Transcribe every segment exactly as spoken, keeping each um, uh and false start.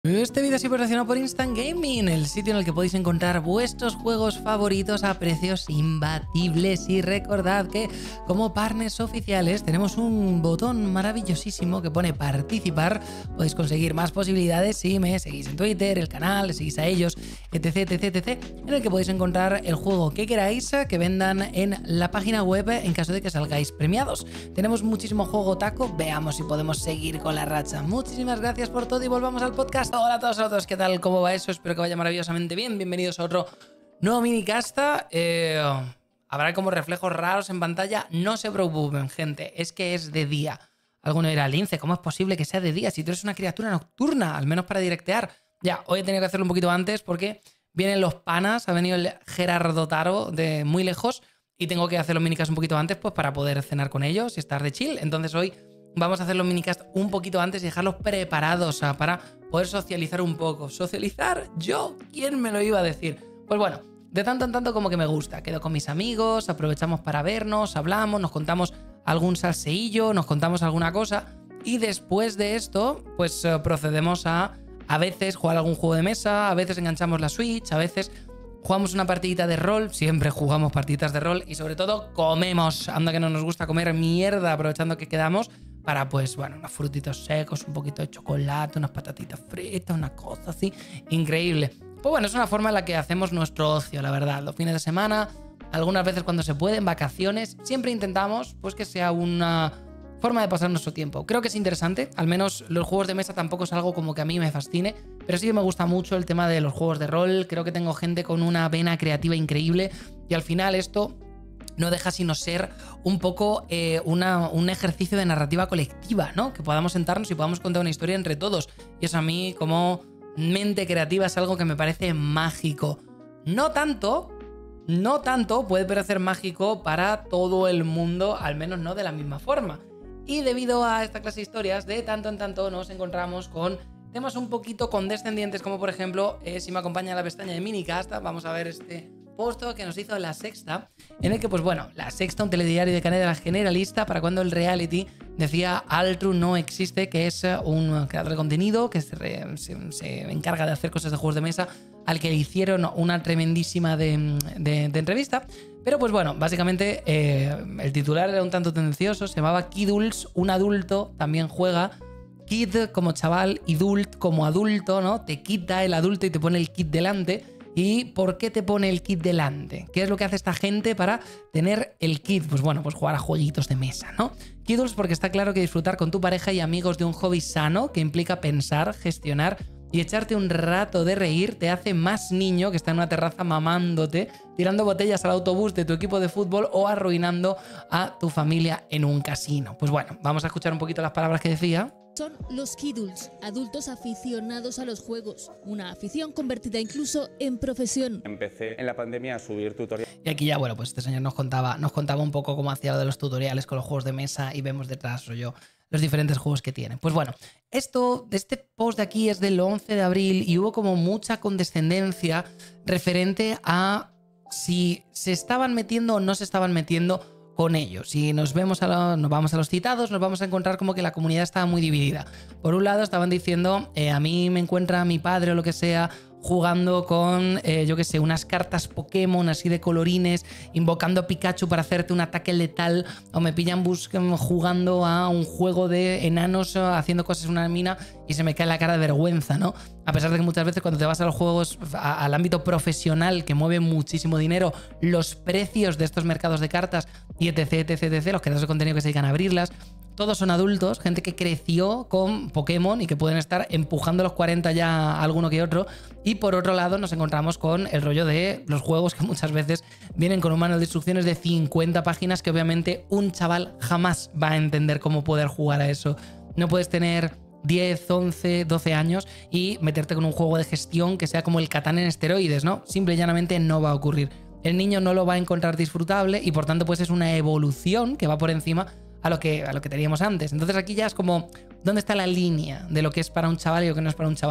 Este vídeo ha sido patrocinado por Instant Gaming, el sitio en el que podéis encontrar vuestros juegos favoritos a precios imbatibles. Y recordad que como partners oficiales tenemos un botón maravillosísimo que pone participar. Podéis conseguir más posibilidades si me seguís en Twitter, el canal, le seguís a ellos, etc, etc, etc, en el que podéis encontrar el juego que queráis que vendan en la página web en caso de que salgáis premiados. Tenemos muchísimo juego taco, veamos si podemos seguir con la racha. Muchísimas gracias por todo y volvamos al podcast. Hola a todos, a todos, ¿qué tal? ¿Cómo va eso? Espero que vaya maravillosamente bien. Bienvenidos a otro nuevo minicasta. Eh, habrá como reflejos raros en pantalla. No se preocupen, gente, es que es de día. Alguno dirá, Lince, ¿cómo es posible que sea de día si tú eres una criatura nocturna? Al menos para directear. Ya, hoy he tenido que hacerlo un poquito antes porque vienen los panas, ha venido el Gerardo Taro de muy lejos y tengo que hacer los minicast un poquito antes pues para poder cenar con ellos y estar de chill. Entonces hoy vamos a hacer los minicast un poquito antes y dejarlos preparados, o sea, para poder socializar un poco. ¿Socializar? ¿Yo? ¿Quién me lo iba a decir? Pues bueno, de tanto en tanto como que me gusta. Quedo con mis amigos, aprovechamos para vernos, hablamos, nos contamos algún salseillo, nos contamos alguna cosa y después de esto, pues uh, procedemos a a veces jugar algún juego de mesa, a veces enganchamos la Switch, a veces jugamos una partidita de rol, siempre jugamos partiditas de rol y sobre todo comemos. Anda que no nos gusta comer mierda aprovechando que quedamos para, pues, bueno, unos frutitos secos, un poquito de chocolate, unas patatitas fritas, una cosa así, increíble. Pues bueno, es una forma en la que hacemos nuestro ocio, la verdad. Los fines de semana, algunas veces cuando se puede, en vacaciones, siempre intentamos, pues, que sea una forma de pasar nuestro tiempo. Creo que es interesante, al menos los juegos de mesa tampoco es algo como que a mí me fascine, pero sí que me gusta mucho el tema de los juegos de rol. Creo que tengo gente con una vena creativa increíble y al final esto no deja sino ser un poco eh, una, un ejercicio de narrativa colectiva, ¿no? Que podamos sentarnos y podamos contar una historia entre todos. Y eso a mí, como mente creativa, es algo que me parece mágico. No tanto, no tanto puede parecer mágico para todo el mundo, al menos no de la misma forma. Y debido a esta clase de historias, de tanto en tanto nos encontramos con temas un poquito condescendientes, como por ejemplo, eh, si me acompaña la pestaña de minicasta, vamos a ver este post que nos hizo La Sexta, en el que, pues bueno, La Sexta, un telediario de Canadá generalista, para cuando el reality decía Altru no existe, que es un creador de contenido que se, re, se, se encarga de hacer cosas de juegos de mesa, al que le hicieron una tremendísima de, de, de entrevista. Pero pues bueno, básicamente eh, el titular era un tanto tendencioso, se llamaba Kiduls, un adulto también juega. Kid como chaval y Dult como adulto, ¿no? Te quita el adulto y te pone el kid delante. ¿Y por qué te pone el kit delante? ¿Qué es lo que hace esta gente para tener el kit? Pues bueno, pues jugar a jueguitos de mesa, ¿no? Kiddles porque está claro que disfrutar con tu pareja y amigos de un hobby sano que implica pensar, gestionar y echarte un rato de reír te hace más niño que está en una terraza mamándote, tirando botellas al autobús de tu equipo de fútbol o arruinando a tu familia en un casino. Pues bueno, vamos a escuchar un poquito las palabras que decía. Son los Kiduls, adultos aficionados a los juegos, una afición convertida incluso en profesión. Empecé en la pandemia a subir tutoriales. Y aquí ya, bueno, pues este señor nos contaba, nos contaba un poco cómo hacía lo de los tutoriales con los juegos de mesa y vemos detrás rollo los diferentes juegos que tienen. Pues bueno, esto, este post de aquí es del once de abril y hubo como mucha condescendencia referente a si se estaban metiendo o no se estaban metiendo con ellos. Si nos vemos a lo, nos vamos a los citados, nos vamos a encontrar como que la comunidad estaba muy dividida. Por un lado estaban diciendo, eh, a mí me encuentra mi padre o lo que sea jugando con, eh, yo qué sé, unas cartas Pokémon así de colorines, invocando a Pikachu para hacerte un ataque letal, o me pillan jugando a un juego de enanos haciendo cosas en una mina y se me cae la cara de vergüenza, ¿no? A pesar de que muchas veces cuando te vas a los juegos, a, al ámbito profesional que mueve muchísimo dinero, los precios de estos mercados de cartas y etc, etc, etc, los creadores de contenido que se dedican a abrirlas, todos son adultos, gente que creció con Pokémon y que pueden estar empujando los cuarenta ya alguno que otro. Y por otro lado nos encontramos con el rollo de los juegos que muchas veces vienen con un manual de instrucciones de cincuenta páginas que obviamente un chaval jamás va a entender cómo poder jugar a eso. No puedes tener diez, once, doce años y meterte con un juego de gestión que sea como el Catán en esteroides, ¿no? Simple y llanamente no va a ocurrir. El niño no lo va a encontrar disfrutable y por tanto pues es una evolución que va por encima a lo que, a lo que teníamos antes. Entonces aquí ya es como, ¿dónde está la línea de lo que es para un chaval y lo que no es para un chaval?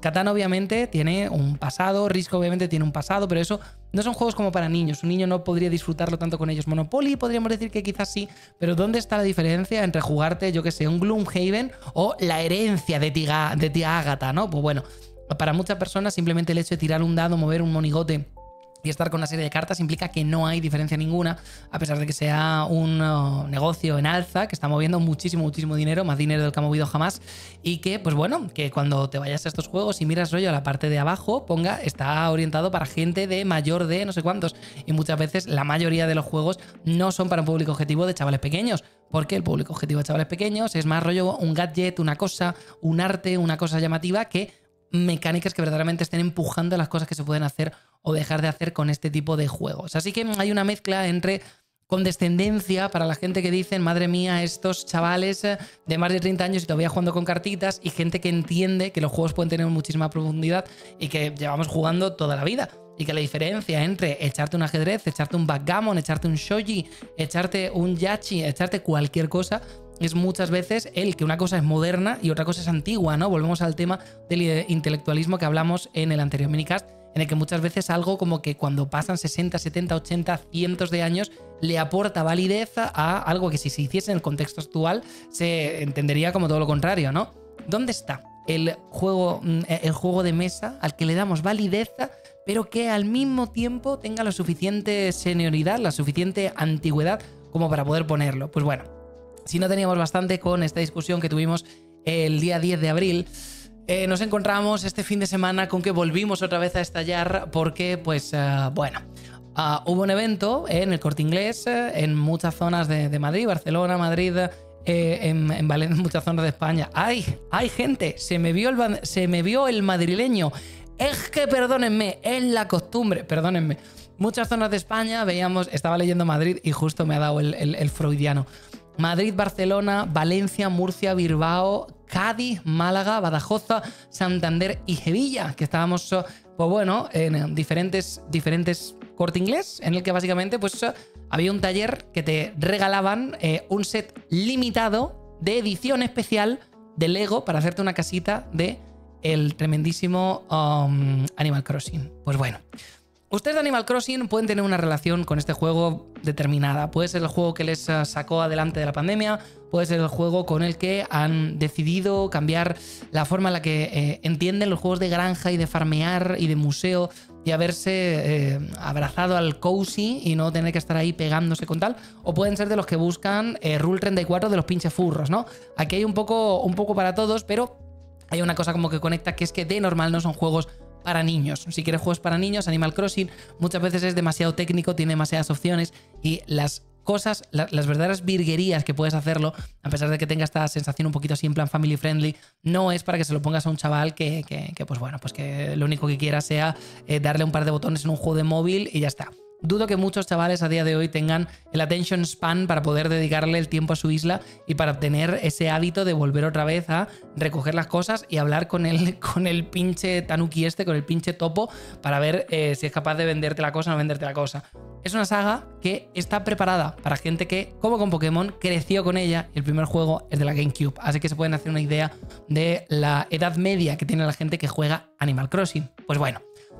Catán obviamente tiene un pasado, Risk obviamente tiene un pasado, pero eso no son juegos como para niños. Un niño no podría disfrutarlo tanto con ellos. Monopoly podríamos decir que quizás sí, pero ¿dónde está la diferencia entre jugarte, yo que sé, un Gloomhaven o la herencia de tía, de tía Ágata, ¿no? Pues bueno, para muchas personas simplemente el hecho de tirar un dado, mover un monigote y estar con una serie de cartas implica que no hay diferencia ninguna, a pesar de que sea un uh, negocio en alza, que está moviendo muchísimo, muchísimo dinero, más dinero del que ha movido jamás, y que, pues bueno, que cuando te vayas a estos juegos y miras rollo a la parte de abajo, ponga, está orientado para gente de mayor de no sé cuántos, y muchas veces la mayoría de los juegos no son para un público objetivo de chavales pequeños, porque el público objetivo de chavales pequeños es más rollo un gadget, una cosa, un arte, una cosa llamativa que mecánicas que verdaderamente estén empujando las cosas que se pueden hacer o dejar de hacer con este tipo de juegos. Así que hay una mezcla entre condescendencia para la gente que dicen, madre mía, estos chavales de más de treinta años y todavía jugando con cartitas, y gente que entiende que los juegos pueden tener muchísima profundidad y que llevamos jugando toda la vida. Y que la diferencia entre echarte un ajedrez, echarte un backgammon, echarte un shogi, echarte un yachi, echarte cualquier cosa, es muchas veces el que una cosa es moderna y otra cosa es antigua, ¿no? Volvemos al tema del intelectualismo que hablamos en el anterior minicast, en el que muchas veces algo como que cuando pasan sesenta, setenta, ochenta, cientos de años le aporta validez a algo que si se hiciese en el contexto actual se entendería como todo lo contrario, ¿no? ¿Dónde está el juego, el juego de mesa al que le damos validez, pero que al mismo tiempo tenga la suficiente senioridad, la suficiente antigüedad como para poder ponerlo? Pues bueno, si no teníamos bastante con esta discusión que tuvimos el día diez de abril, eh, nos encontramos este fin de semana con que volvimos otra vez a estallar porque, pues, uh, bueno, uh, hubo un evento en el Corte Inglés, uh, en muchas zonas de, de Madrid, Barcelona, Madrid, eh, en, en Valencia, en muchas zonas de España. ¡Ay! ¡Ay, gente! Se me vio el, se me vio el madrileño. Es que, perdónenme, es la costumbre, perdónenme. Muchas zonas de España veíamos, estaba leyendo Madrid y justo me ha dado el, el, el freudiano. Madrid, Barcelona, Valencia, Murcia, Bilbao, Cádiz, Málaga, Badajoz, Santander y Sevilla, que estábamos, pues bueno, en diferentes, diferentes Corte Inglés, en el que básicamente pues había un taller que te regalaban eh, un set limitado de edición especial de Lego para hacerte una casita de el tremendísimo um, Animal Crossing. Pues bueno, ustedes de Animal Crossing pueden tener una relación con este juego determinada. Puede ser el juego que les sacó adelante de la pandemia, puede ser el juego con el que han decidido cambiar la forma en la que eh, entienden los juegos de granja y de farmear y de museo y haberse eh, abrazado al cozy y no tener que estar ahí pegándose con tal. O pueden ser de los que buscan eh, Rule treinta y cuatro de los pinches furros, ¿no? Aquí hay un poco, un poco para todos, pero hay una cosa como que conecta, que es que de normal no son juegos para niños. Si quieres juegos para niños, Animal Crossing muchas veces es demasiado técnico, tiene demasiadas opciones y las cosas, la, las verdaderas virguerías que puedes hacerlo, a pesar de que tenga esta sensación un poquito así en plan family friendly, no es para que se lo pongas a un chaval que, que, que pues bueno, pues que lo único que quiera sea eh, darle un par de botones en un juego de móvil y ya está. Dudo que muchos chavales a día de hoy tengan el attention span para poder dedicarle el tiempo a su isla y para tener ese hábito de volver otra vez a recoger las cosas y hablar con el, con el pinche tanuki este, con el pinche topo, para ver eh, si es capaz de venderte la cosa o no venderte la cosa. Es una saga que está preparada para gente que, como con Pokémon, creció con ella y el primer juego es de la GameCube. Así que se pueden hacer una idea de la edad media que tiene la gente que juega Animal Crossing. Pues bueno,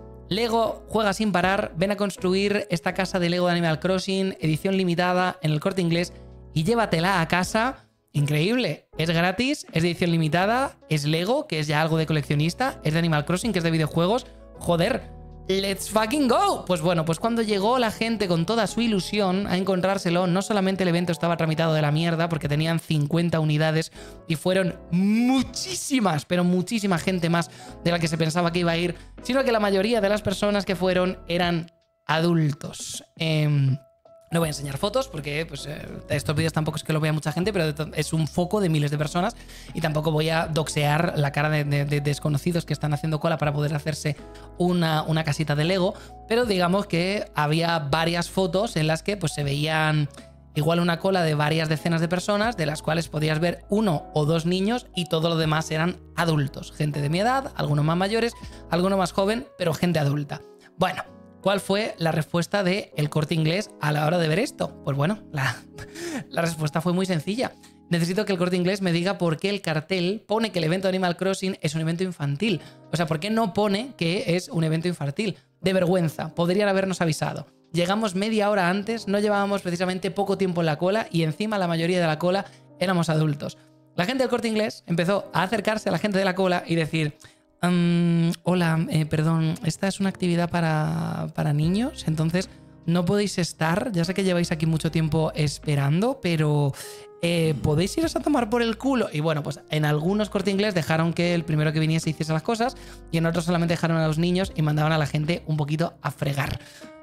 Lego juega sin parar, ven a construir esta casa de Lego de Animal Crossing, edición limitada en el Corte Inglés y llévatela a casa. Increíble, es gratis, es de edición limitada, es Lego, que es ya algo de coleccionista, es de Animal Crossing, que es de videojuegos. Joder, ¡let's fucking go! Pues bueno, pues cuando llegó la gente con toda su ilusión a encontrárselo, no solamente el evento estaba tramitado de la mierda porque tenían cincuenta unidades y fueron muchísimas, pero muchísima gente más de la que se pensaba que iba a ir, sino que la mayoría de las personas que fueron eran adultos. Eh, no voy a enseñar fotos porque pues, eh, estos vídeos tampoco es que lo vea mucha gente, pero es un foco de miles de personas y tampoco voy a doxear la cara de, de, de desconocidos que están haciendo cola para poder hacerse una, una casita de Lego, pero digamos que había varias fotos en las que pues, se veían igual una cola de varias decenas de personas, de las cuales podías ver uno o dos niños y todo lo demás eran adultos, gente de mi edad, algunos más mayores, algunos más joven, pero gente adulta. Bueno, ¿cuál fue la respuesta de El Corte Inglés a la hora de ver esto? Pues bueno, la, la respuesta fue muy sencilla. necesito que el Corte Inglés me diga por qué el cartel pone que el evento de Animal Crossing es un evento infantil. O sea, ¿por qué no pone que es un evento infantil? De vergüenza, podrían habernos avisado. Llegamos media hora antes, no llevábamos precisamente poco tiempo en la cola y encima la mayoría de la cola éramos adultos. La gente del Corte Inglés empezó a acercarse a la gente de la cola y decir: um, hola, eh, perdón, esta es una actividad para, para niños, entonces no podéis estar, ya sé que lleváis aquí mucho tiempo esperando, pero eh, podéis iros a tomar por el culo. Y bueno, pues en algunos Corte Inglés dejaron que el primero que viniese hiciese las cosas y en otros solamente dejaron a los niños y mandaban a la gente un poquito a fregar.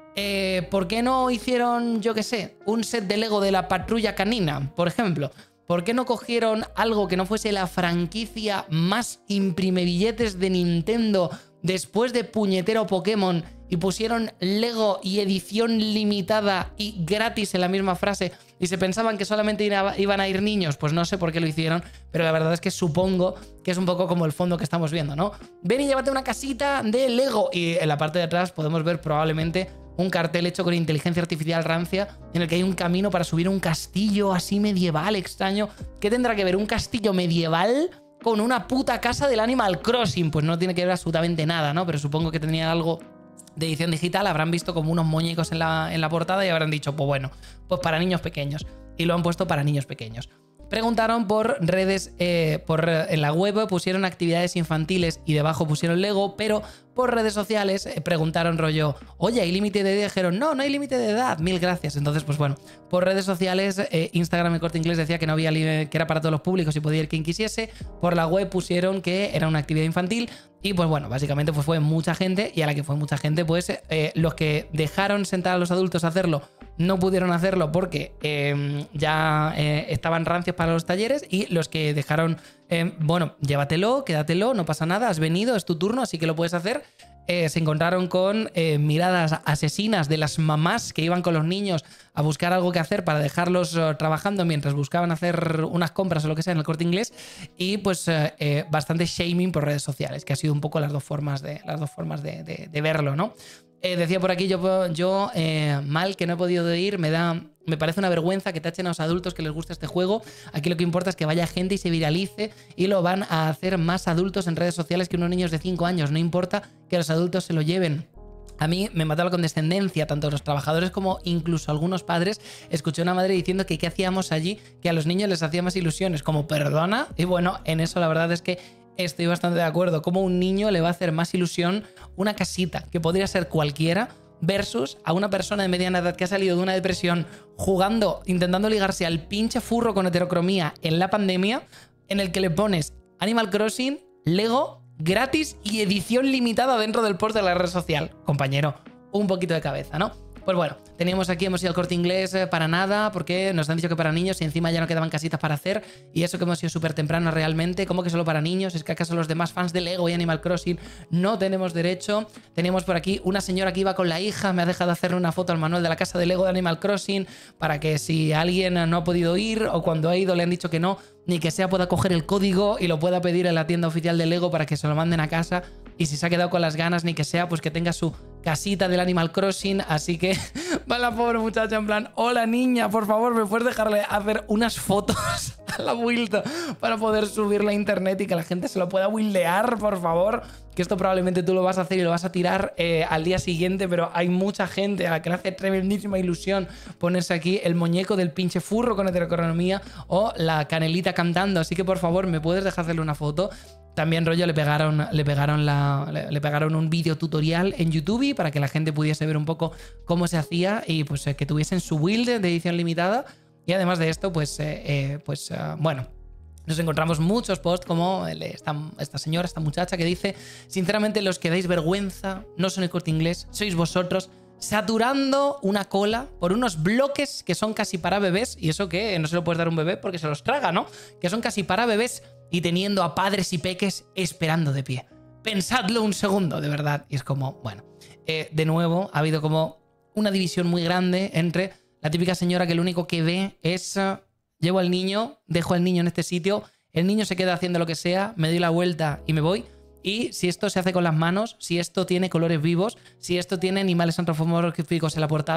Eh, ¿Por qué no hicieron, yo qué sé, un set de Lego de la Patrulla Canina, por ejemplo? ¿Por qué no cogieron algo que no fuese la franquicia más imprime billetes de Nintendo después de puñetero Pokémon y pusieron Lego y edición limitada y gratis en la misma frase y se pensaban que solamente iban a ir niños? Pues no sé por qué lo hicieron, pero la verdad es que supongo que es un poco como el fondo que estamos viendo, ¿no? Ven y llévate una casita de Lego. Y en la parte de atrás podemos ver probablemente un cartel hecho con inteligencia artificial rancia en el que hay un camino para subir un castillo así medieval extraño. ¿Qué tendrá que ver un castillo medieval con una puta casa del Animal Crossing? Pues no tiene que ver absolutamente nada, ¿no? Pero supongo que tenían algo de edición digital, habrán visto como unos muñecos en la, en la portada y habrán dicho, pues bueno, pues para niños pequeños. Y lo han puesto para niños pequeños. Preguntaron por redes, eh, por, en la web pusieron actividades infantiles y debajo pusieron Lego, pero por redes sociales eh, preguntaron rollo, oye, ¿hay límite de edad? Dijeron, no, no hay límite de edad, mil gracias. Entonces, pues bueno, por redes sociales, eh, Instagram, el Corte Inglés decía que no había que era para todos los públicos y podía ir quien quisiese. Por la web pusieron que era una actividad infantil y pues bueno, básicamente pues fue mucha gente y a la que fue mucha gente, pues eh, los que dejaron sentar a los adultos a hacerlo no pudieron hacerlo porque eh, ya eh, estaban rancios para los talleres y los que dejaron, eh, bueno, llévatelo, quédatelo, no pasa nada, has venido, es tu turno, así que lo puedes hacer. Eh, se encontraron con eh, miradas asesinas de las mamás que iban con los niños a buscar algo que hacer para dejarlos uh, trabajando mientras buscaban hacer unas compras o lo que sea en el Corte Inglés y pues eh, eh, bastante shaming por redes sociales, que ha sido un poco las dos formas de, las dos formas de, de, de verlo, ¿no? Eh, decía por aquí, yo, yo eh, mal que no he podido ir, me da, me parece una vergüenza que tachen a los adultos que les gusta este juego. Aquí lo que importa es que vaya gente y se viralice y lo van a hacer más adultos en redes sociales que unos niños de cinco años. No importa que los adultos se lo lleven. A mí me mató la condescendencia, tanto los trabajadores como incluso algunos padres. Escuché a una madre diciendo que qué hacíamos allí, que a los niños les hacía más ilusiones, como perdona. Y bueno, en eso la verdad es que estoy bastante de acuerdo. Como un niño le va a hacer más ilusión una casita, que podría ser cualquiera, versus a una persona de mediana edad que ha salido de una depresión jugando, intentando ligarse al pinche furro con heterocromía en la pandemia, en el que le pones Animal Crossing, Lego, gratis y edición limitada dentro del post de la red social. Compañero, un poquito de cabeza, ¿no? Pues bueno, teníamos aquí, hemos ido al Corte Inglés eh, para nada, porque nos han dicho que para niños y encima ya no quedaban casitas para hacer, y eso que hemos ido súper temprano realmente. ¿Cómo que solo para niños? ¿Es que acaso los demás fans de Lego y Animal Crossing no tenemos derecho? Teníamos por aquí una señora que iba con la hija, me ha dejado hacerle una foto al manual de la casa de Lego de Animal Crossing para que si alguien no ha podido ir o cuando ha ido le han dicho que no, ni que sea pueda coger el código y lo pueda pedir en la tienda oficial de Lego para que se lo manden a casa. Y si se ha quedado con las ganas, ni que sea, pues que tenga su casita del Animal Crossing. Así que va la pobre muchacha en plan, hola niña, por favor, ¿me puedes dejarle hacer unas fotos a la build para poder subirla a internet y que la gente se lo pueda buildear, por favor? Que esto probablemente tú lo vas a hacer y lo vas a tirar eh, al día siguiente, pero hay mucha gente a la que le hace tremendísima ilusión ponerse aquí el muñeco del pinche furro con heterocronomía o la canelita cantando. Así que por favor, ¿me puedes dejar hacerle una foto? También rollo le pegaron, le pegaron, la, le, le pegaron un vídeo tutorial en YouTube para que la gente pudiese ver un poco cómo se hacía y pues eh, que tuviesen su build de edición limitada. Y además de esto, pues, eh, eh, pues uh, bueno, nos encontramos muchos posts como el, esta, esta señora, esta muchacha que dice, sinceramente los que dais vergüenza no son el Corte Inglés, sois vosotros, saturando una cola por unos bloques que son casi para bebés, y eso que no se lo puedes dar a un bebé porque se los traga, ¿no? Que son casi para bebés y teniendo a padres y peques esperando de pie. Pensadlo un segundo, de verdad. Y es como, bueno, eh, de nuevo ha habido como una división muy grande entre la típica señora que lo único que ve es uh, llevo al niño, dejo al niño en este sitio, el niño se queda haciendo lo que sea, me doy la vuelta y me voy. Y si esto se hace con las manos, si esto tiene colores vivos, si esto tiene animales antropomórficos en la portada,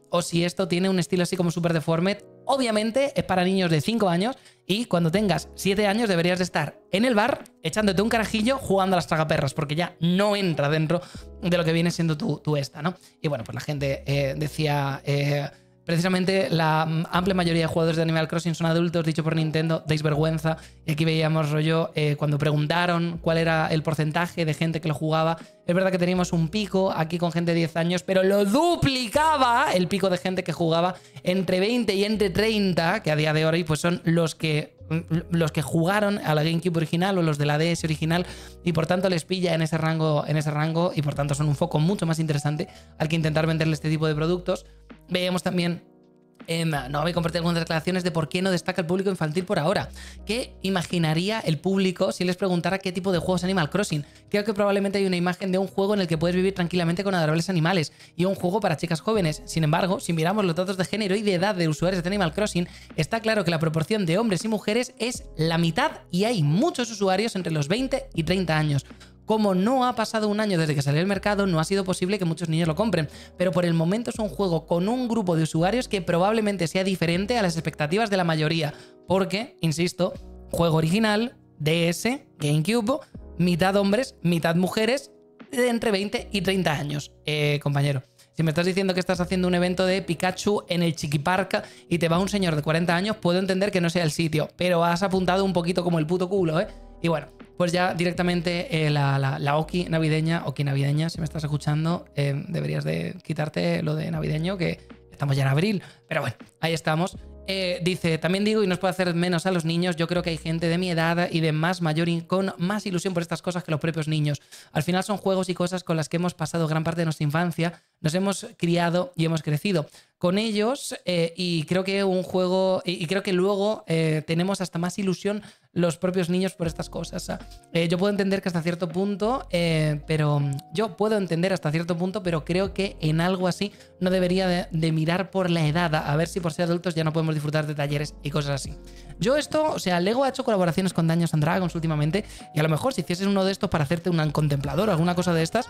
o si esto tiene un estilo así como súper deforme. Obviamente es para niños de cinco años y cuando tengas siete años deberías de estar en el bar echándote un carajillo jugando a las tragaperras, porque ya no entra dentro de lo que viene siendo tu, tu esta, ¿no? Y bueno, pues la gente eh, decía... Eh, Precisamente la amplia mayoría de jugadores de Animal Crossing son adultos, dicho por Nintendo, dais vergüenza. Y aquí veíamos rollo, eh, cuando preguntaron cuál era el porcentaje de gente que lo jugaba, es verdad que teníamos un pico aquí con gente de diez años, pero lo duplicaba el pico de gente que jugaba entre veinte y entre treinta, que a día de hoy pues son los que, los que jugaron a la GameCube original o los de la D S original, y por tanto les pilla en ese rango, en ese rango y por tanto son un foco mucho más interesante al que intentar venderle este tipo de productos. Veíamos también, eh, no voy a compartir algunas declaraciones de por qué no destaca el público infantil por ahora. ¿Qué imaginaría el público si les preguntara qué tipo de juego es Animal Crossing? Creo que probablemente hay una imagen de un juego en el que puedes vivir tranquilamente con adorables animales y un juego para chicas jóvenes. Sin embargo, si miramos los datos de género y de edad de usuarios de Animal Crossing, está claro que la proporción de hombres y mujeres es la mitad y hay muchos usuarios entre los veinte y treinta años. Como no ha pasado un año desde que salió al mercado, no ha sido posible que muchos niños lo compren. Pero por el momento es un juego con un grupo de usuarios que probablemente sea diferente a las expectativas de la mayoría. Porque, insisto, juego original, D S, GameCube, mitad hombres, mitad mujeres, de entre veinte y treinta años. Eh, compañero, si me estás diciendo que estás haciendo un evento de Pikachu en el Chiquipark y te va un señor de cuarenta años, puedo entender que no sea el sitio. Pero has apuntado un poquito como el puto culo, ¿eh? Y bueno, pues ya directamente eh, la, la, la Oki navideña, Oki navideña, si me estás escuchando, eh, deberías de quitarte lo de navideño, que estamos ya en abril. Pero bueno, ahí estamos. Eh, dice, también digo, y no os puede hacer menos a los niños, yo creo que hay gente de mi edad y de más mayor y con más ilusión por estas cosas que los propios niños. Al final son juegos y cosas con las que hemos pasado gran parte de nuestra infancia, nos hemos criado y hemos crecido con ellos, eh, y creo que un juego, y, y creo que luego eh, tenemos hasta más ilusión los propios niños por estas cosas. Eh, yo puedo entender que hasta cierto punto, eh, pero yo puedo entender hasta cierto punto, pero creo que en algo así no debería de, de mirar por la edad, a ver si por ser adultos ya no podemos disfrutar de talleres y cosas así. Yo esto, o sea, Lego ha hecho colaboraciones con Dungeons and Dragons últimamente, y a lo mejor si hicieses uno de estos para hacerte un contemplador o alguna cosa de estas,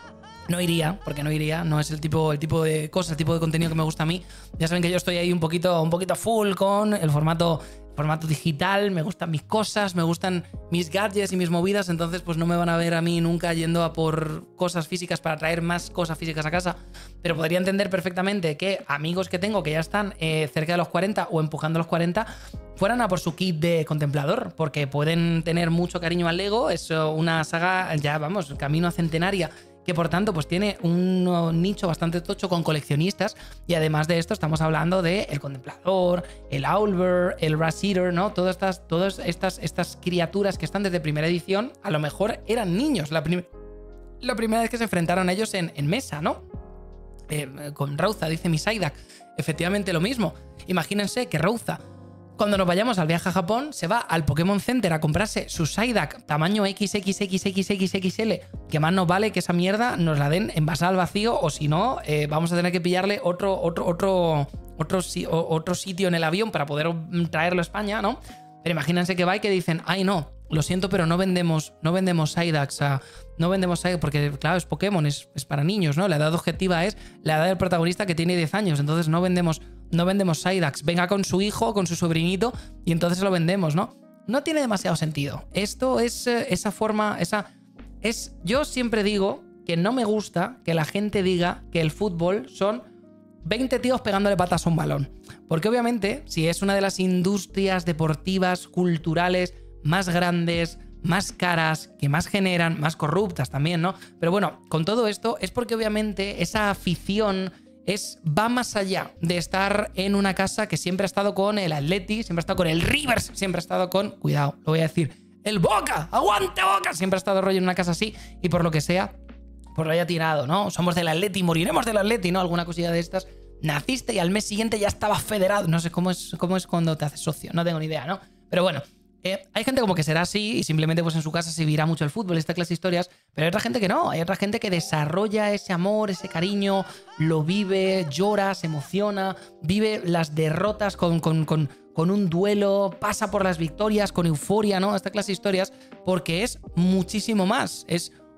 no iría, porque no iría, no es el tipo, el tipo de cosas, el tipo de contenido que me gusta a mí. Ya saben que yo estoy ahí un poquito, un poquito full con el formato, formato digital, me gustan mis cosas, me gustan mis gadgets y mis movidas, entonces pues no me van a ver a mí nunca yendo a por cosas físicas para traer más cosas físicas a casa, pero podría entender perfectamente que amigos que tengo que ya están eh, cerca de los cuarenta o empujando a los cuarenta fueran a por su kit de contemplador, porque pueden tener mucho cariño al Lego, es una saga, ya vamos, camino a centenaria, que por tanto pues tiene un nicho bastante tocho con coleccionistas, y además de esto estamos hablando de el Contemplador, el Owlbear, el Ras-Eater, ¿no? Todas estas, todas estas, estas criaturas que están desde primera edición, a lo mejor eran niños la, prim la primera vez que se enfrentaron a ellos en, en mesa, ¿no? Eh, con Rouza, dice mi Psyduck, efectivamente lo mismo. Imagínense que Rouza, cuando nos vayamos al viaje a Japón, se va al Pokémon Center a comprarse su Psyduck tamaño equis equis equis equis equis equis ele, que más nos vale que esa mierda nos la den envasada al vacío, o si no, eh, vamos a tener que pillarle otro, otro, otro, otro, otro sitio en el avión para poder traerlo a España, ¿no? Pero imagínense que va y que dicen, ay no, lo siento, pero no vendemos, no vendemos Psyducks, uh, no vendemos Psyducks, porque claro, es Pokémon, es, es para niños, ¿no? La edad objetiva es la edad del protagonista, que tiene diez años, entonces no vendemos, no vendemos Psyducks. Venga con su hijo, con su sobrinito, y entonces lo vendemos, ¿no? No tiene demasiado sentido. Esto es eh, esa forma, esa... es Yo siempre digo que no me gusta que la gente diga que el fútbol son veinte tíos pegándole patas a un balón. Porque obviamente, si es una de las industrias deportivas, culturales, más grandes, más caras, que más generan, más corruptas también, ¿no? Pero bueno, con todo esto es porque obviamente esa afición es, va más allá de estar en una casa que siempre ha estado con el Atleti, siempre ha estado con el Rivers, siempre ha estado con, cuidado, lo voy a decir, el Boca, aguante Boca, siempre ha estado rollo en una casa así, y por lo que sea, pues lo haya tirado, ¿no? Somos del Atleti, moriremos del Atleti, ¿no? Alguna cosilla de estas. Naciste y al mes siguiente ya estabas federado. No sé cómo es, cómo es cuando te haces socio, no tengo ni idea, ¿no? Pero bueno, eh, hay gente como que será así y simplemente pues en su casa se vivirá mucho el fútbol, esta clase de historias, pero hay otra gente que no, hay otra gente que desarrolla ese amor, ese cariño, lo vive, llora, se emociona, vive las derrotas con, con, con, con un duelo, pasa por las victorias con euforia, ¿no? Esta clase de historias, porque es muchísimo más, es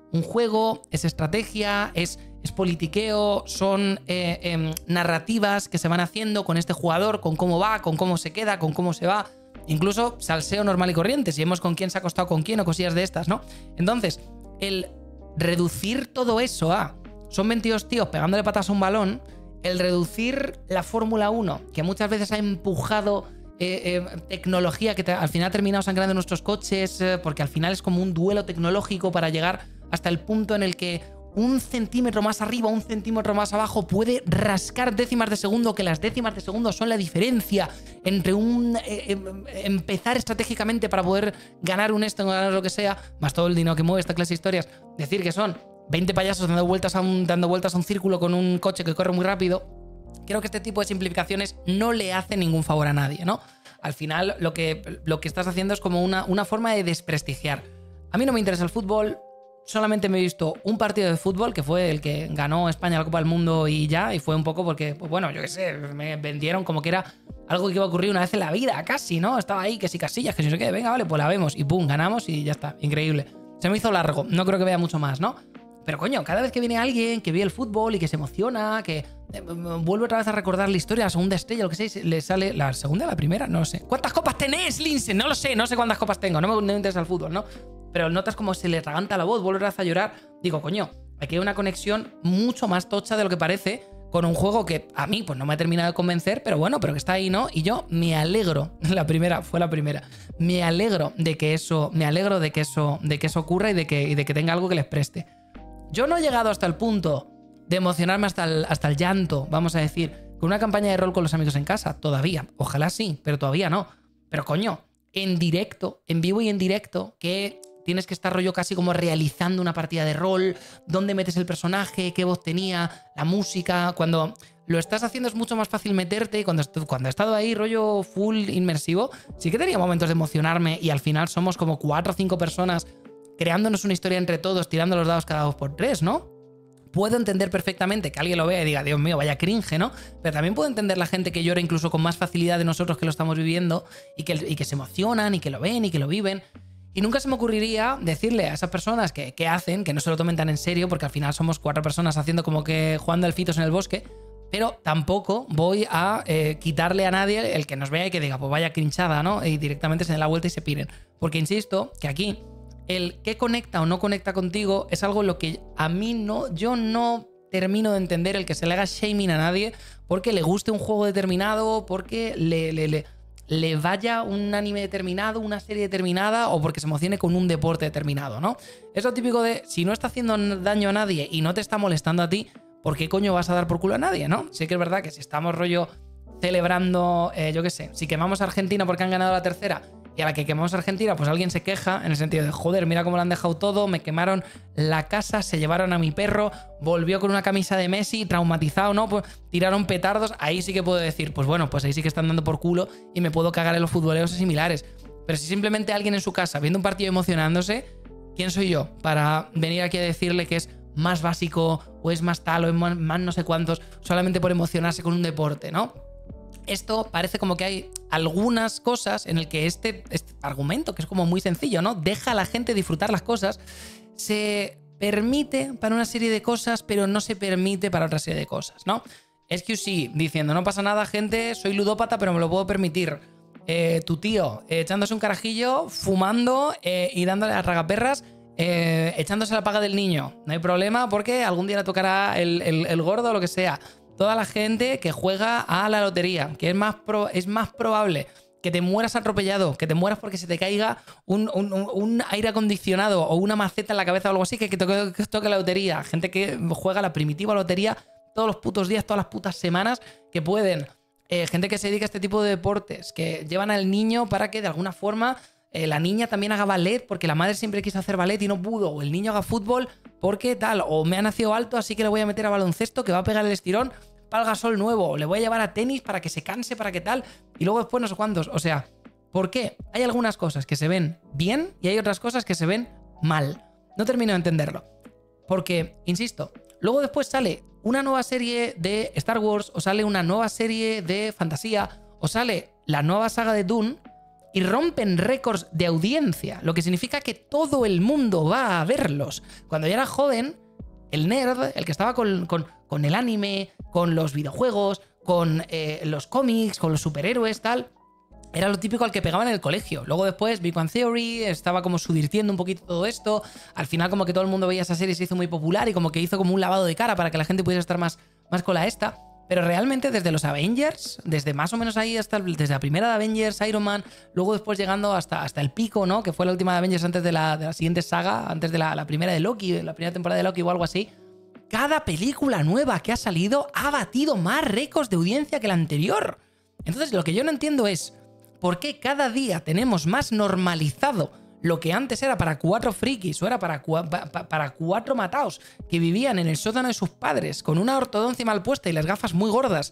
un juego, es estrategia, es, es politiqueo, son eh, eh, narrativas que se van haciendo con este jugador, con cómo va, con cómo se queda, con cómo se va. Incluso salseo normal y corriente, si vemos con quién se ha acostado con quién o cosillas de estas, ¿no? Entonces, el reducir todo eso a son veintidós tíos pegándole patas a un balón, el reducir la Fórmula uno, que muchas veces ha empujado eh, eh, tecnología que te, al final ha terminado sangrando nuestros coches, eh, porque al final es como un duelo tecnológico para llegar hasta el punto en el que un centímetro más arriba, un centímetro más abajo puede rascar décimas de segundo, que las décimas de segundo son la diferencia entre un eh, eh, empezar estratégicamente para poder ganar un esto, ganar lo que sea, más todo el dinero que mueve esta clase de historias, decir que son veinte payasos dando vueltas a un, dando vueltas a un círculo con un coche que corre muy rápido. Creo que este tipo de simplificaciones no le hace ningún favor a nadie, ¿no? Al final lo que, lo que estás haciendo es como una, una forma de desprestigiar. A mí no me interesa el fútbol. Solamente me he visto un partido de fútbol, que fue el que ganó España la Copa del Mundo y ya, y fue un poco porque, pues bueno, yo qué sé, me vendieron como que era algo que iba a ocurrir una vez en la vida, casi, ¿no? Estaba ahí, que si Casillas, que si no sé qué, venga, vale, pues la vemos, y pum, ganamos y ya está, increíble. Se me hizo largo, no creo que vea mucho más, ¿no? Pero coño, cada vez que viene alguien que ve el fútbol y que se emociona, que eh, vuelve otra vez a recordar la historia, la segunda estrella, lo que sea, le sale la segunda o la primera, no lo sé. ¿Cuántas copas tenés, Lince? No lo sé, no sé cuántas copas tengo, no me, no me interesa el fútbol, ¿no? Pero notas como se le atraganta la voz, vuelve a llorar. Digo, coño, aquí hay una conexión mucho más tocha de lo que parece con un juego que a mí pues no me ha terminado de convencer, pero bueno, pero que está ahí, ¿no? Y yo me alegro, la primera, fue la primera, me alegro de que eso, me alegro de que eso, de que eso ocurra y de que, y de que tenga algo que les preste. Yo no he llegado hasta el punto de emocionarme hasta el, hasta el llanto, vamos a decir, con una campaña de rol con los amigos en casa, todavía, ojalá sí, pero todavía no. Pero coño, en directo, en vivo y en directo, que tienes que estar rollo casi como realizando una partida de rol, dónde metes el personaje, qué voz tenía, la música. Cuando lo estás haciendo es mucho más fácil meterte, y cuando, cuando he estado ahí rollo full inmersivo, sí que tenía momentos de emocionarme y al final somos como cuatro o cinco personas creándonos una historia entre todos, tirando los dados cada dos por tres, ¿no? Puedo entender perfectamente que alguien lo vea y diga, Dios mío, vaya cringe, ¿no? Pero también puedo entender la gente que llora incluso con más facilidad de nosotros que lo estamos viviendo y que, y que se emocionan y que lo ven y que lo viven. Y nunca se me ocurriría decirle a esas personas que, que hacen, que no se lo tomen tan en serio, porque al final somos cuatro personas haciendo como que jugando al fitos en el bosque, pero tampoco voy a eh, quitarle a nadie el que nos vea y que diga, pues vaya crinchada, ¿no? Y directamente se den la vuelta y se piren. Porque insisto que aquí el qué conecta o no conecta contigo es algo en lo que a mí no, yo no termino de entender, el que se le haga shaming a nadie porque le guste un juego determinado, porque le, le, le, le vaya un anime determinado, una serie determinada o porque se emocione con un deporte determinado, ¿no? Es lo típico de, si no está haciendo daño a nadie y no te está molestando a ti, ¿por qué coño vas a dar por culo a nadie, no? Sí que es verdad que si estamos rollo celebrando, eh, yo qué sé, si quemamos a Argentina porque han ganado la tercera, y a la que quemamos a Argentina, pues alguien se queja en el sentido de, joder, mira cómo lo han dejado todo, me quemaron la casa, se llevaron a mi perro, volvió con una camisa de Messi, traumatizado, ¿no? Pues tiraron petardos, ahí sí que puedo decir, pues bueno, pues ahí sí que están dando por culo y me puedo cagar en los futboleros similares. Pero si simplemente alguien en su casa viendo un partido emocionándose, ¿quién soy yo para venir aquí a decirle que es más básico o es más tal o es más, más no sé cuántos solamente por emocionarse con un deporte, ¿no? Esto parece como que hay algunas cosas en el que este, este argumento, que es como muy sencillo, ¿no? Deja a la gente disfrutar las cosas, se permite para una serie de cosas, pero no se permite para otra serie de cosas, ¿no? S Q C diciendo, no pasa nada, gente, soy ludópata, pero me lo puedo permitir. Eh, tu tío eh, echándose un carajillo, fumando eh, y dándole a ragaperras, eh, echándose la paga del niño. No hay problema porque algún día le tocará el, el, el gordo o lo que sea. Toda la gente que juega a la lotería, que es más, pro, es más probable que te mueras atropellado, que te mueras porque se te caiga un, un, un aire acondicionado o una maceta en la cabeza o algo así, que, que, toque, que toque la lotería. Gente que juega la primitiva lotería todos los putos días, todas las putas semanas que pueden. Eh, gente que se dedica a este tipo de deportes, que llevan al niño para que de alguna forma eh, la niña también haga ballet, porque la madre siempre quiso hacer ballet y no pudo, o el niño haga fútbol porque tal, o me ha nacido alto, así que le voy a meter a baloncesto que va a pegar el estirón para el gasol nuevo, le voy a llevar a tenis para que se canse, para que tal, y luego después no sé cuántos. O sea, ¿por qué? Hay algunas cosas que se ven bien y hay otras cosas que se ven mal. No termino de entenderlo. Porque, insisto, luego después sale una nueva serie de Star Wars, o sale una nueva serie de fantasía, o sale la nueva saga de Dune, y rompen récords de audiencia, lo que significa que todo el mundo va a verlos. Cuando yo era joven, el nerd, el que estaba con, con, con el anime, con los videojuegos, con eh, los cómics, con los superhéroes, tal, era lo típico al que pegaban en el colegio. Luego después Big Bang Theory estaba como subvirtiendo un poquito todo esto. Al final como que todo el mundo veía esa serie y se hizo muy popular y como que hizo como un lavado de cara para que la gente pudiese estar más, más con la esta. Pero realmente desde los Avengers, desde más o menos ahí hasta el, desde la primera de Avengers, Iron Man, luego después llegando hasta, hasta el pico, ¿no? Que fue la última de Avengers antes de la, de la siguiente saga, antes de la, la primera de Loki, la primera temporada de Loki o algo así. Cada película nueva que ha salido ha batido más récords de audiencia que la anterior. Entonces lo que yo no entiendo es ¿por qué cada día tenemos más normalizado lo que antes era para cuatro frikis o era para, cua para cuatro mataos que vivían en el sótano de sus padres con una ortodoncia mal puesta y las gafas muy gordas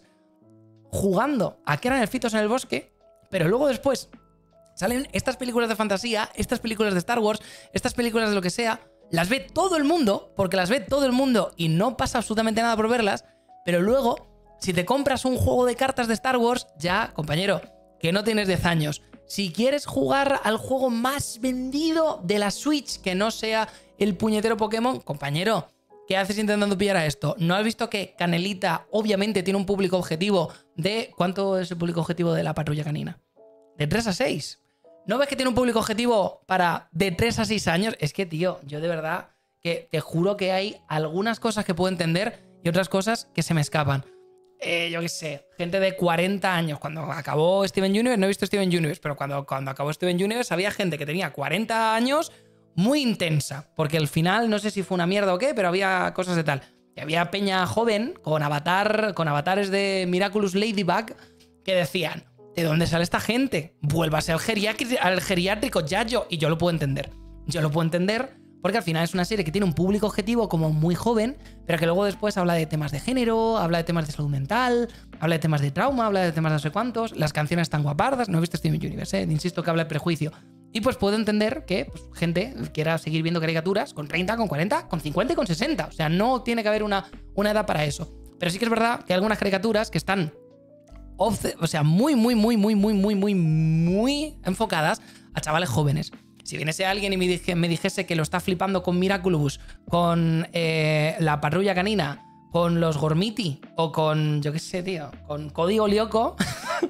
jugando a que eran elfitos en el bosque, pero luego después salen estas películas de fantasía, estas películas de Star Wars, estas películas de lo que sea, las ve todo el mundo, porque las ve todo el mundo y no pasa absolutamente nada por verlas, pero luego, si te compras un juego de cartas de Star Wars, ya, compañero, que no tienes diez años. Si quieres jugar al juego más vendido de la Switch, que no sea el puñetero Pokémon, compañero, ¿qué haces intentando pillar a esto? ¿No has visto que Canelita obviamente tiene un público objetivo de... ¿Cuánto es el público objetivo de la Patrulla Canina? De tres a seis. ¿No ves que tiene un público objetivo para de tres a seis años? Es que, tío, yo de verdad que te juro que hay algunas cosas que puedo entender y otras cosas que se me escapan. Eh, yo qué sé, gente de cuarenta años. Cuando acabó Steven Universe, no he visto Steven Universe, pero cuando, cuando acabó Steven Universe había gente que tenía cuarenta años muy intensa, porque al final no sé si fue una mierda o qué, pero había cosas de tal. Y había peña joven con avatar, con avatares de Miraculous Ladybug que decían, ¿de dónde sale esta gente? Vuélvase al, geriátrico, al geriátrico, Yayo. Y yo lo puedo entender. Yo lo puedo entender porque al final es una serie que tiene un público objetivo como muy joven, pero que luego después habla de temas de género, habla de temas de salud mental, habla de temas de trauma, habla de temas de no sé cuántos. Las canciones están guapardas. No he visto Steven Universe, ¿eh? Insisto que habla de prejuicio. Y pues puedo entender que pues, gente quiera seguir viendo caricaturas con treinta, con cuarenta, con cincuenta y con sesenta. O sea, no tiene que haber una, una edad para eso. Pero sí que es verdad que hay algunas caricaturas que están... o sea, muy, muy, muy, muy, muy, muy, muy, muy enfocadas a chavales jóvenes. Si viniese alguien y me, dije, me dijese que lo está flipando con Miraculous, con eh, la Patrulla Canina, con los Gormiti o con, yo qué sé, tío, con Código Lyoko...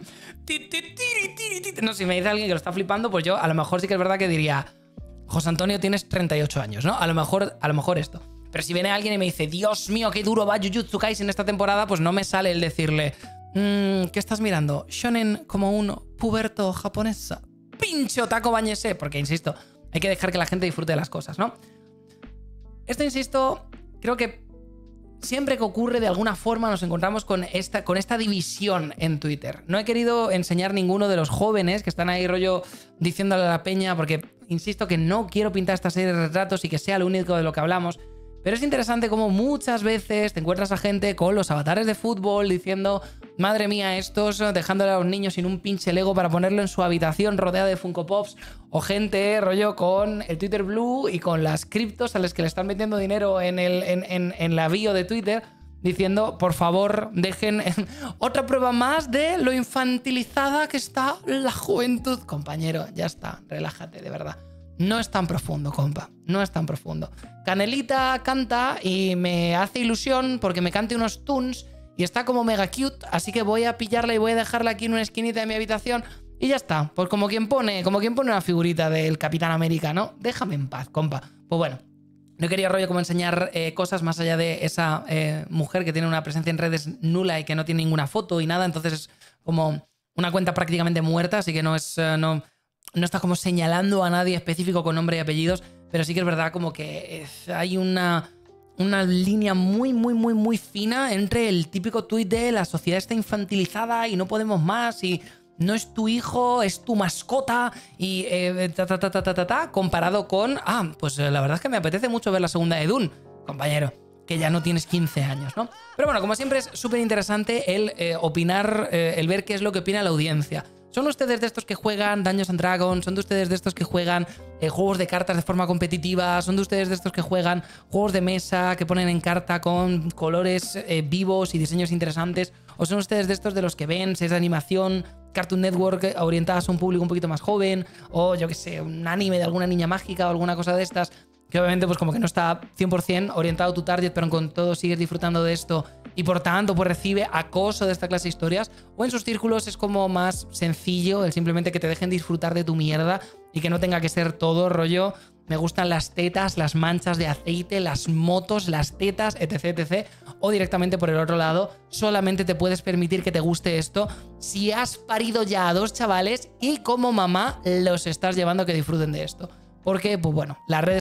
no, si me dice alguien que lo está flipando, pues yo a lo mejor sí que es verdad que diría, José Antonio, tienes treinta y ocho años, ¿no? A lo mejor, a lo mejor esto. Pero si viene alguien y me dice, Dios mío, qué duro va Jujutsu Kaisen en esta temporada, pues no me sale el decirle... Mm, ¿qué estás mirando? Shonen como un puberto japonesa. Pinche otaku bañese. Porque, insisto, hay que dejar que la gente disfrute de las cosas, ¿no? Esto, insisto, creo que siempre que ocurre, de alguna forma, nos encontramos con esta, con esta división en Twitter. No he querido enseñar ninguno de los jóvenes que están ahí rollo diciéndole a la peña, porque, insisto, que no quiero pintar esta serie de retratos y que sea lo único de lo que hablamos. Pero es interesante cómo muchas veces te encuentras a gente con los avatares de fútbol diciendo, madre mía, estos dejándole a los niños sin un pinche Lego para ponerlo en su habitación rodeada de Funko Pops, o gente rollo con el Twitter Blue y con las criptos a las que le están metiendo dinero en, el, en, en, en la bio de Twitter diciendo, por favor, dejen otra prueba más de lo infantilizada que está la juventud. Compañero, ya está, relájate, de verdad. No es tan profundo, compa. No es tan profundo. Canelita canta y me hace ilusión porque me cante unos tunes y está como mega cute, así que voy a pillarla y voy a dejarla aquí en una esquinita de mi habitación y ya está. Pues como quien pone, como quien pone una figurita del Capitán América, ¿no? Déjame en paz, compa. Pues bueno, no quería rollo como enseñar eh, cosas más allá de esa eh, mujer que tiene una presencia en redes nula y que no tiene ninguna foto y nada, entonces es como una cuenta prácticamente muerta, así que no es... Uh, no, No está como señalando a nadie específico con nombre y apellidos, pero sí que es verdad como que hay una, una línea muy, muy, muy, muy fina entre el típico tuit de la sociedad está infantilizada y no podemos más y no es tu hijo, es tu mascota y eh, ta, ta, ta, ta, ta, ta, ta, comparado con, ah, pues la verdad es que me apetece mucho ver la segunda de Dune, compañero, que ya no tienes quince años, ¿no? Pero bueno, como siempre es súper interesante el eh, opinar, eh, el ver qué es lo que opina la audiencia. ¿Son ustedes de estos que juegan Dungeons and Dragons? ¿Son de ustedes de estos que juegan eh, juegos de cartas de forma competitiva? ¿Son de ustedes de estos que juegan juegos de mesa que ponen en carta con colores eh, vivos y diseños interesantes? ¿O son ustedes de estos de los que ven series de animación Cartoon Network orientadas a un público un poquito más joven, o yo qué sé, un anime de alguna niña mágica o alguna cosa de estas, que obviamente pues como que no está cien por cien orientado a tu target, pero con todo sigues disfrutando de esto y por tanto pues recibe acoso de esta clase de historias, o en sus círculos es como más sencillo el simplemente que te dejen disfrutar de tu mierda y que no tenga que ser todo rollo. Me gustan las tetas, las manchas de aceite, las motos, las tetas, etc, etcétera. O directamente por el otro lado, solamente te puedes permitir que te guste esto si has parido ya a dos chavales y como mamá los estás llevando a que disfruten de esto. Porque, pues bueno, las redes